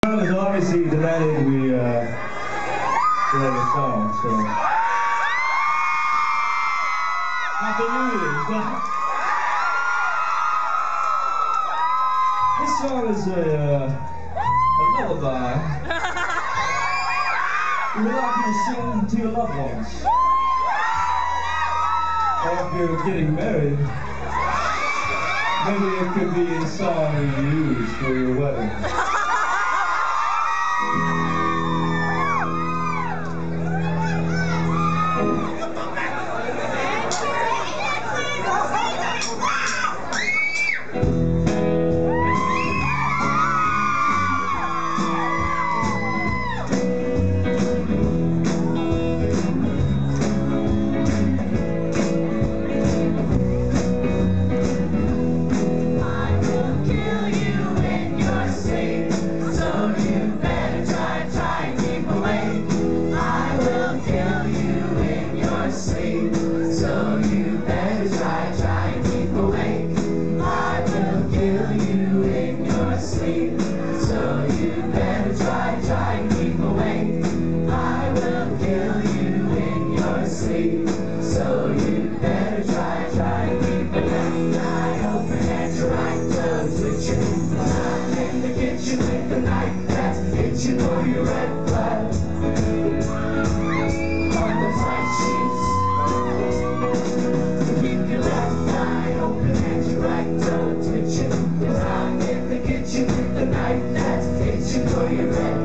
Because obviously tonight we write a song, so Happy New Year. This song is a lullaby. We would like you to sing to your loved ones. Or if you're getting married, maybe it could be a song you use for your wedding. You're ready.